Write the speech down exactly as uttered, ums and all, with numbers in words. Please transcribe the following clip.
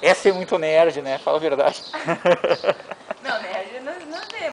Essa é muito nerd, né? Fala a verdade. Não, nerd não, não tem.